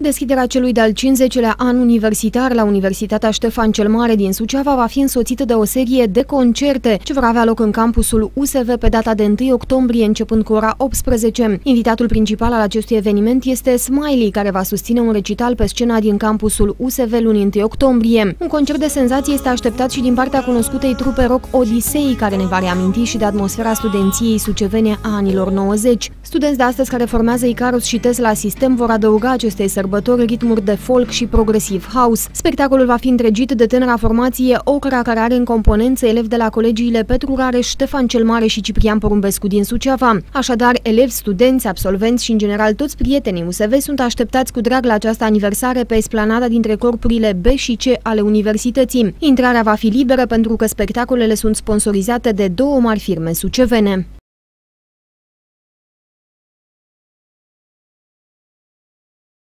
Deschiderea celui de-al 50-lea an universitar la Universitatea Ștefan cel Mare din Suceava va fi însoțită de o serie de concerte ce vor avea loc în campusul USV pe data de 1 octombrie, începând cu ora 18. Invitatul principal al acestui eveniment este Smiley, care va susține un recital pe scena din campusul USV luni 1 octombrie. Un concert de senzație este așteptat și din partea cunoscutei trupe rock Odisei, care ne va reaminti și de atmosfera studenției sucevene a anilor 90. Studenți de astăzi care formează Icarus și Tesla System vor adăuga acestei sărbători ritmuri de folk și progresiv house. Spectacolul va fi întregit de tânăra formație Ocra, care are în componență elevi de la colegiile Petru Rareș, Ștefan cel Mare și Ciprian Porumbescu din Suceava. Așadar, elevi, studenți, absolvenți și în general toți prietenii USV sunt așteptați cu drag la această aniversare pe esplanada dintre corpurile B și C ale universității. Intrarea va fi liberă pentru că spectacolele sunt sponsorizate de două mari firme sucevene.